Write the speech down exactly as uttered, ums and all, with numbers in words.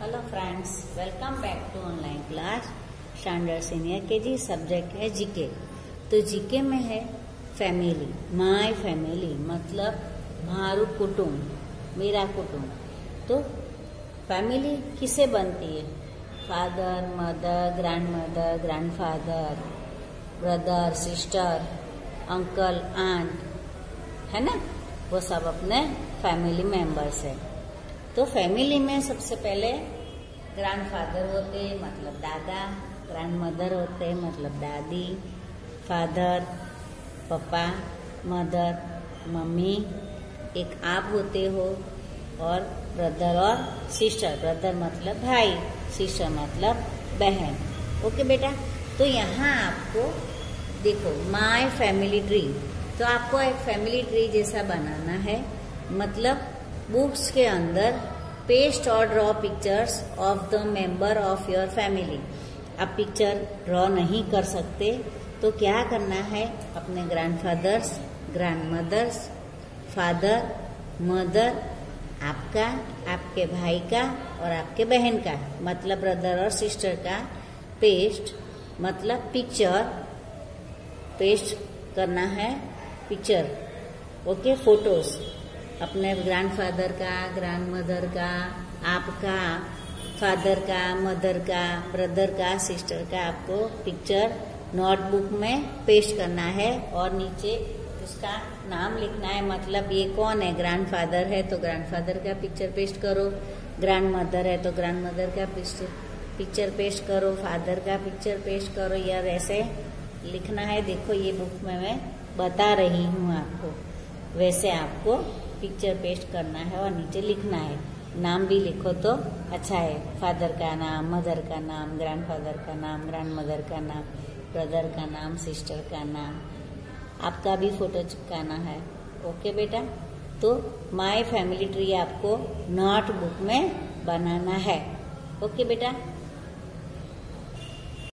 Hello friends, welcome back to online class standard senior K G. Subject है GK. तो GK में है family. My family मतलब मारू कुटुंब, मेरा कुटुंब। तो फैमिली किसे बनती है? Father, mother, grand mother, grand father, brother, sister, uncle, aunt, है ना, वो सब अपने फैमिली मेंबर्स है। तो फैमिली में सबसे पहले ग्रैंडफादर होते मतलब दादा, ग्रैंड मदर होते मतलब दादी, फादर पापा, मदर मम्मी, एक आप होते हो, और ब्रदर और सिस्टर। ब्रदर मतलब भाई, सिस्टर मतलब बहन। ओके बेटा, तो यहाँ आपको देखो माय फैमिली ट्री। तो आपको एक फैमिली ट्री जैसा बनाना है, मतलब बुक्स के अंदर पेस्ट और draw pictures of the member of your family. आप पिक्चर ड्रॉ नहीं कर सकते तो क्या करना है, अपने ग्रैंडफादर्स, ग्रैंडमदर्स, फादर, मदर, आपका, आपके भाई का और आपके बहन का, मतलब ब्रदर और सिस्टर का पेस्ट मतलब पिक्चर पेस्ट करना है। पिक्चर ओके, फोटोज अपने ग्रैंडफादर का, ग्रैंडमदर का, आपका, फादर का, मदर का, ब्रदर का, सिस्टर का आपको पिक्चर नोटबुक में पेस्ट करना है। और नीचे उसका नाम लिखना है, मतलब ये कौन है। ग्रैंडफादर है तो ग्रैंडफादर का पिक्चर पेस्ट करो, ग्रैंडमदर है तो ग्रैंडमदर का पिक्चर पेस्ट करो, फादर का पिक्चर पेस्ट करो। यार ऐसे लिखना है। देखो ये बुक में मैं बता रही हूँ आपको, वैसे आपको पिक्चर पेस्ट करना है और नीचे लिखना है। नाम भी लिखो तो अच्छा है, फादर का नाम, मदर का नाम, ग्रैंडफादर का नाम, ग्रैंडमदर का नाम, ब्रदर का नाम, सिस्टर का नाम, आपका भी फोटो चिपकाना है। ओके बेटा, तो माय फैमिली ट्री आपको नोटबुक में बनाना है। ओके बेटा।